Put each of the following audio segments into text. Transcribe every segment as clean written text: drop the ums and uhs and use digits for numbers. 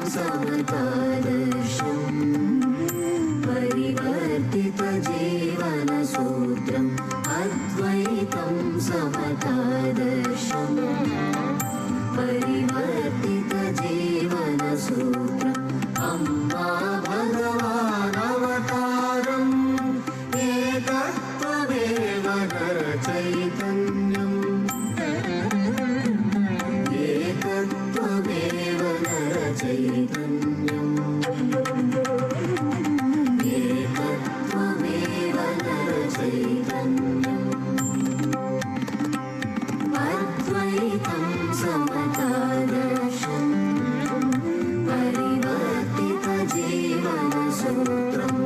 समतादर्शम् परिवर्तितजीवनसूत्रम् अद्वैतं समतादर्शम् परिवर्तितजीवनसूत्रम् अम्मा भगवानवतारम् एकत्वमेव नरचैतन्यम् एकत्वमेव नरचैतन्यम् एकत्वमेव नरचैतन्यम् अद्वैतं समतादर्शम् परिवर्तितजीवनसूत्रम्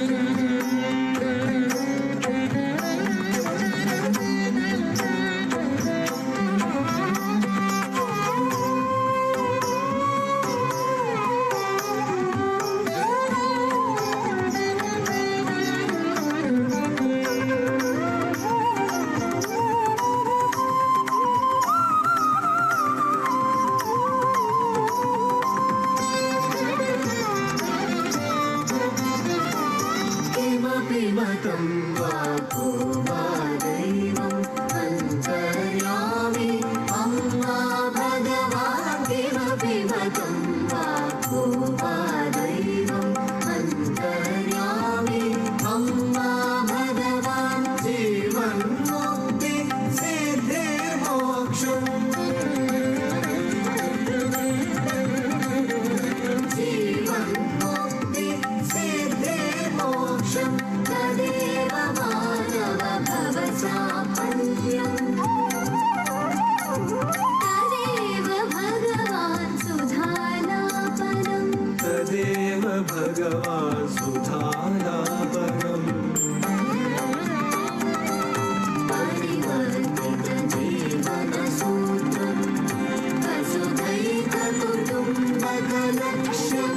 मतं वाको वा दैवम् अन्तर्यामि अम्मा भगवान् किमपि मतं वाको वा दैवम् अन्तर्यामि अम्मा भगवान् जीवन्मुक्ति सिद्धिर्मोक्षम् जीवन्मुक्ति सिद्धिर्मोक्षम् तदेव मानव भवसाफल्यम् तदेव भगवान् सुधालापनम् तदेव भगवान् सुधालापनम् परिवर्तितजीवनसूत्रम् वसुधैककुटुम्बकलक्ष्यम्